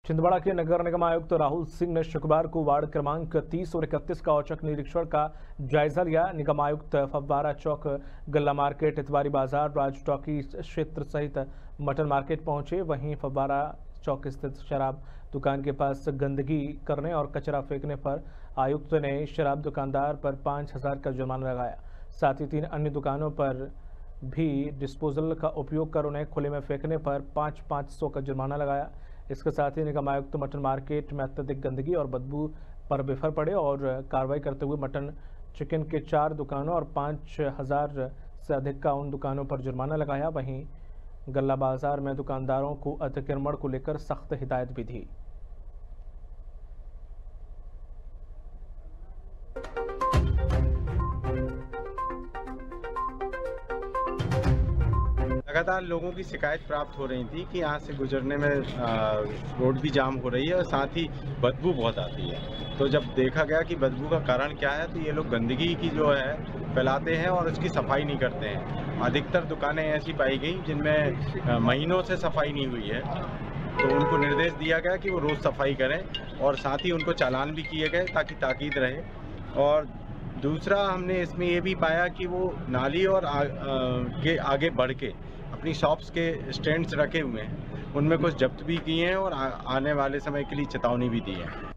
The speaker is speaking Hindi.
छिंदवाड़ा के नगर निगम आयुक्त राहुल सिंह ने शुक्रवार को वार्ड क्रमांक 30 और 31 का औचक निरीक्षण का जायजा लिया। निगम आयुक्त फव्वारा चौक, गल्ला मार्केट, इतवारी बाजार, राज टॉकी क्षेत्र सहित मटन मार्केट पहुंचे। वहीं फव्वारा चौक स्थित शराब दुकान के पास गंदगी करने और कचरा फेंकने पर आयुक्त ने शराब दुकानदार पर 5,000 का जुर्माना लगाया। साथ ही 3 अन्य दुकानों पर भी डिस्पोजल का उपयोग कर उन्हें खुले में फेंकने पर 500 का जुर्माना लगाया। इसके साथ ही निगम आयुक्त मटन मार्केट में अत्यधिक गंदगी और बदबू पर बेफर पड़े और कार्रवाई करते हुए मटन चिकन के 4 दुकानों और 5,000 से अधिक का उन दुकानों पर जुर्माना लगाया। वहीं गल्ला बाजार में दुकानदारों को अतिक्रमण को लेकर सख्त हिदायत भी दी। लगातार लोगों की शिकायत प्राप्त हो रही थी कि यहाँ से गुजरने में रोड भी जाम हो रही है और साथ ही बदबू बहुत आती है। तो जब देखा गया कि बदबू का कारण क्या है, तो ये लोग गंदगी की जो है फैलाते हैं और उसकी सफाई नहीं करते हैं। अधिकतर दुकानें ऐसी पाई गई जिनमें महीनों से सफाई नहीं हुई है, तो उनको निर्देश दिया गया कि वो रोज़ सफाई करें और साथ ही उनको चालान भी किए गए ताकि ताकीद रहे। और दूसरा, हमने इसमें ये भी पाया कि वो नाली और के आगे बढ़ के अपनी शॉप्स के स्टैंड्स रखे हुए हैं, उनमें कुछ जब्त भी किए हैं और आने वाले समय के लिए चेतावनी भी दी है।